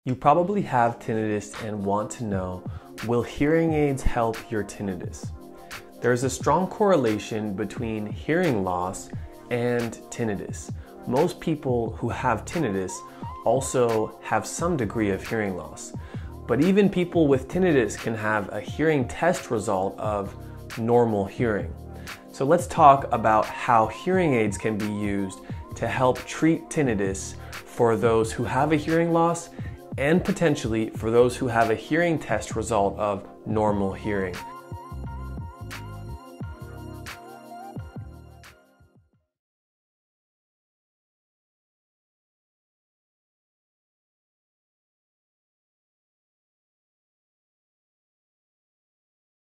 You probably have tinnitus and want to know, will hearing aids help your tinnitus? There's a strong correlation between hearing loss and tinnitus. Most people who have tinnitus also have some degree of hearing loss. But even people with tinnitus can have a hearing test result of normal hearing. So let's talk about how hearing aids can be used to help treat tinnitus for those who have a hearing loss and potentially for those who have a hearing test result of normal hearing.